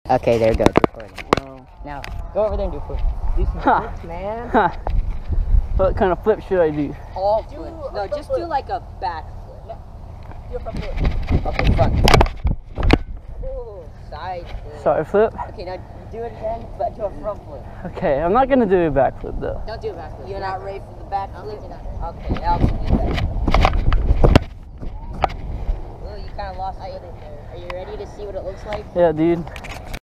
Okay, there it goes. Recording. No. Now, go over there and do a flip. Do some flips, man. What kind of flip should I do? All flips. No, just do like a back flip. Do a front flip. Okay, front. Ooh, side flip. Sorry, flip. Okay, now do it again, but do a front flip. Okay, I'm not gonna do a back flip though. Don't do a back flip. You're not ready for the back flip? Okay, now do the back flip. Ooh, you kind of lost it there. Are you ready to see what it looks like? Yeah, dude.